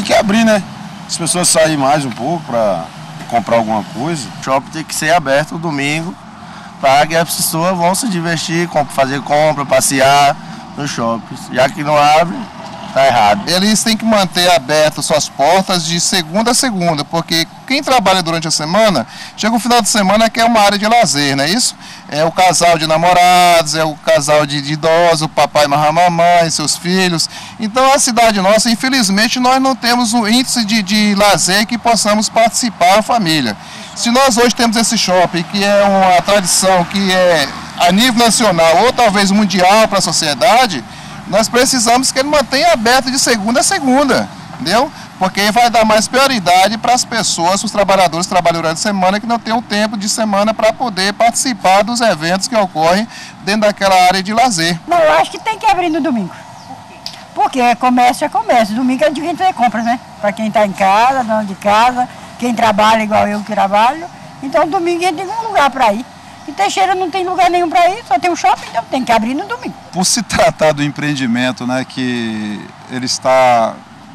que abrir, né? As pessoas saírem mais um pouco para comprar alguma coisa. O shopping tem que ser aberto no domingo para que as pessoas vão se divertir, fazer compra, passear no shopping. Já que não abre, tá errado. Eles têm que manter abertas suas portas de segunda a segunda, porque quem trabalha durante a semana, chega o final de semana que é uma área de lazer, não é isso? É o casal de namorados, é o casal de idosos, o papai amarrar a mamãe, seus filhos. Então a cidade nossa, infelizmente, nós não temos um índice de lazer que possamos participar a família. Se nós hoje temos esse shopping, que é uma tradição que é a nível nacional ou talvez mundial para a sociedade, nós precisamos que ele mantenha aberto de segunda a segunda, entendeu? Porque vai dar mais prioridade para as pessoas, os trabalhadores que trabalham durante a semana, que não têm o tempo de semana para poder participar dos eventos que ocorrem dentro daquela área de lazer. Não, eu acho que tem que abrir no domingo. Porque comércio é comércio. Domingo é de gente fazer compras, né? Para quem está em casa, dono de casa, quem trabalha igual eu que trabalho. Então domingo a gente tem um lugar para ir. Em Teixeira não tem lugar nenhum para ir, só tem um shopping, então tem que abrir no domingo. Por se tratar do empreendimento, né, que ele está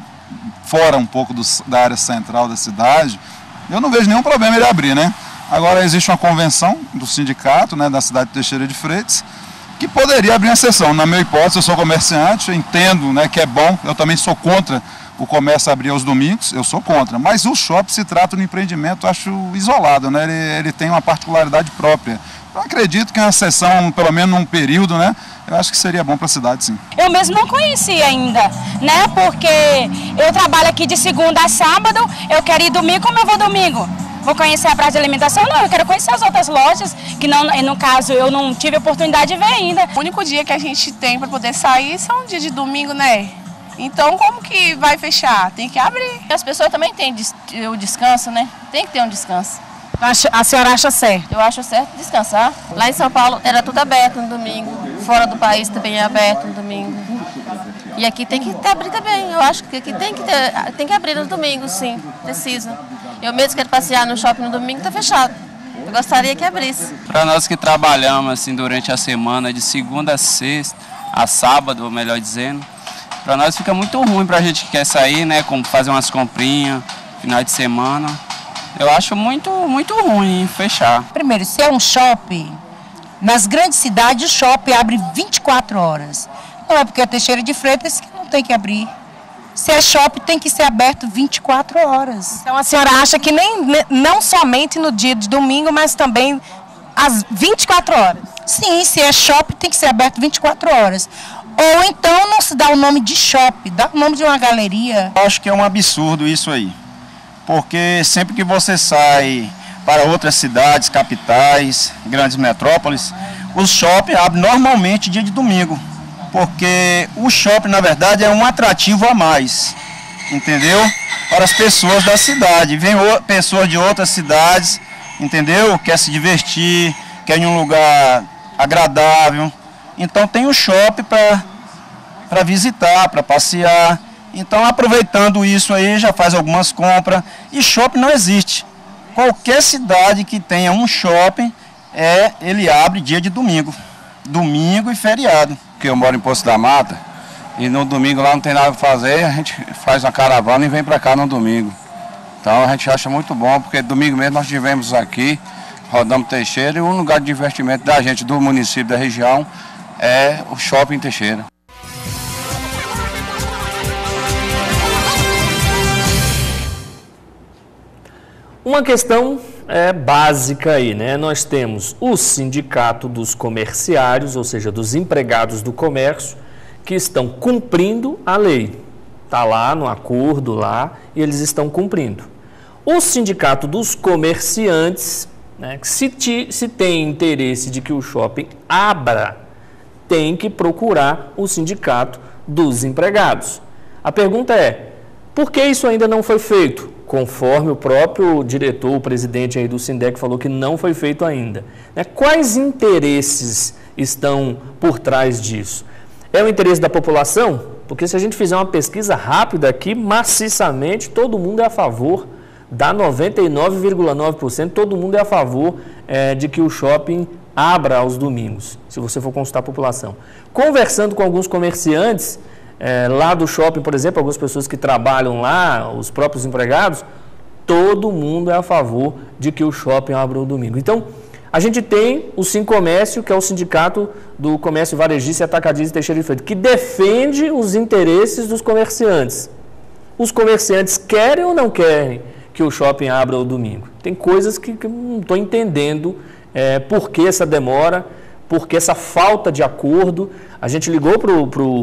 fora um pouco da área central da cidade, eu não vejo nenhum problema ele abrir, né? Agora existe uma convenção do sindicato, né, da cidade de Teixeira de Freitas, que poderia abrir uma sessão. Na minha hipótese, eu sou comerciante, eu entendo, né, que é bom, eu também sou contra o comércio abrir aos domingos, eu sou contra, mas o shopping se trata de um empreendimento, acho, isolado, né? Ele tem uma particularidade própria. Eu acredito que uma sessão, pelo menos num período, né? Eu acho que seria bom para a cidade, sim. Eu mesmo não conhecia ainda, né? Porque eu trabalho aqui de segunda a sábado, eu quero ir domingo, como eu vou domingo? Vou conhecer a praça de alimentação? Não, eu quero conhecer as outras lojas, que não, no caso eu não tive oportunidade de ver ainda. O único dia que a gente tem para poder sair são dia de domingo, né? Então, como que vai fechar? Tem que abrir. As pessoas também têm o descanso, né? Tem que ter um descanso. A senhora acha certo? Eu acho certo descansar. Lá em São Paulo era tudo aberto no domingo. Fora do país também é aberto no domingo. E aqui tem que abrir também. Eu acho que aqui tem que abrir no domingo, sim. Precisa. Eu mesmo quero passear no shopping no domingo, está fechado. Eu gostaria que abrisse. Para nós que trabalhamos assim durante a semana, de segunda a sexta, a sábado, ou melhor dizendo, para nós fica muito ruim para a gente que quer sair, né, como fazer umas comprinhas, final de semana. Eu acho muito ruim fechar. Primeiro, se é um shopping, nas grandes cidades o shopping abre 24 horas. Não é porque é Teixeira de Freitas que não tem que abrir. Se é shopping, tem que ser aberto 24 horas. Então a senhora acha que não somente no dia de domingo, mas também às 24 horas? Sim, se é shopping, tem que ser aberto 24 horas. Ou então não se dá o nome de shopping, dá o nome de uma galeria. Eu acho que é um absurdo isso aí, porque sempre que você sai para outras cidades, capitais, grandes metrópoles, o shopping abre normalmente dia de domingo, porque o shopping na verdade é um atrativo a mais, entendeu? Para as pessoas da cidade, vem pessoas de outras cidades, entendeu? Quer se divertir, quer ir em um lugar agradável. Então tem o shopping para visitar, para passear. Então aproveitando isso aí, já faz algumas compras. E shopping não existe. Qualquer cidade que tenha um shopping, ele abre dia de domingo. Domingo e feriado. Porque eu moro em Poço da Mata e no domingo lá não tem nada para fazer, a gente faz uma caravana e vem para cá no domingo. Então a gente acha muito bom, porque domingo mesmo nós estivemos aqui, rodamos Teixeira, e um lugar de investimento da gente, do município, da região, é o Shopping Teixeira. Uma questão básica aí, né? Nós temos o sindicato dos comerciários, ou seja, dos empregados do comércio, que estão cumprindo a lei. Está lá no acordo lá e eles estão cumprindo. O sindicato dos comerciantes, né, que se tem interesse de que o shopping abra, tem que procurar o sindicato dos empregados. A pergunta é, por que isso ainda não foi feito? Conforme o próprio diretor, o presidente aí do Sindec falou que não foi feito ainda. Quais interesses estão por trás disso? É o interesse da população? Porque se a gente fizer uma pesquisa rápida aqui, maciçamente, todo mundo é a favor, dá 99,9%, todo mundo é a favor de que o shopping abra aos domingos, se você for consultar a população. Conversando com alguns comerciantes, lá do shopping, por exemplo, algumas pessoas que trabalham lá, os próprios empregados, todo mundo é a favor de que o shopping abra no domingo. Então, a gente tem o Sincomércio, que é o Sindicato do Comércio Varejista e Atacadista Teixeira de Freitas, que defende os interesses dos comerciantes. Os comerciantes querem ou não querem que o shopping abra no domingo? Tem coisas que eu não estou entendendo por que essa demora, por que essa falta de acordo. A gente ligou para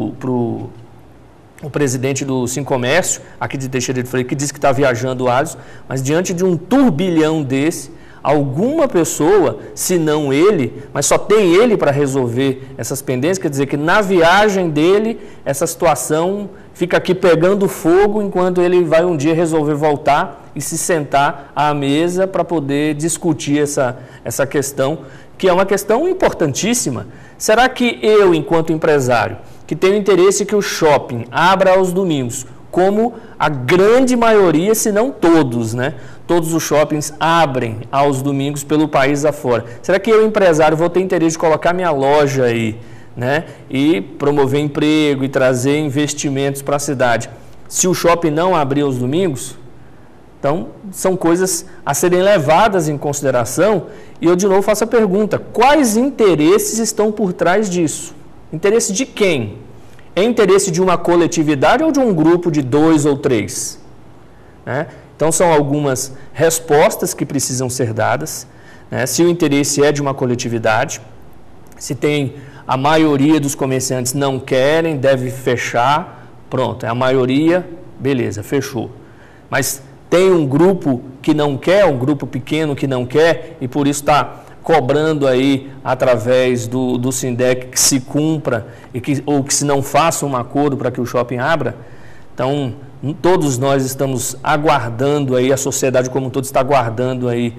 o presidente do Sincomércio, aqui de Teixeira de Freitas, que disse que está viajando o Alisson, mas diante de um turbilhão desse, alguma pessoa, se não ele, mas só tem ele para resolver essas pendências, quer dizer que na viagem dele, essa situação fica aqui pegando fogo, enquanto ele vai um dia resolver voltar e se sentar à mesa para poder discutir essa questão, que é uma questão importantíssima. Será que eu, enquanto empresário, que tenho interesse que o shopping abra aos domingos, como a grande maioria, se não todos, né? Todos os shoppings abrem aos domingos pelo país afora. Será que eu, empresário, vou ter interesse de colocar minha loja aí, né? E promover emprego e trazer investimentos para a cidade, se o shopping não abrir aos domingos? Então, são coisas a serem levadas em consideração. E eu, de novo, faço a pergunta: quais interesses estão por trás disso? Interesse de quem? É interesse de uma coletividade ou de um grupo de 2 ou 3? Né? Então, são algumas respostas que precisam ser dadas. Né? Se o interesse é de uma coletividade, se tem a maioria dos comerciantes não querem, deve fechar, pronto, é a maioria, beleza, fechou. Mas tem um grupo que não quer, um grupo pequeno que não quer, e por isso está cobrando aí, através do SINDEC, que se cumpra ou que se não faça um acordo para que o shopping abra. Então, todos nós estamos aguardando aí, a sociedade como um todo está aguardando aí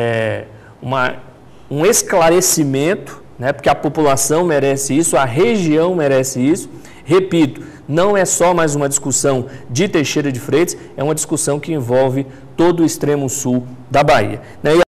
um esclarecimento, né, porque a população merece isso, a região merece isso. Repito, não é só mais uma discussão de Teixeira de Freitas, é uma discussão que envolve todo o extremo sul da Bahia.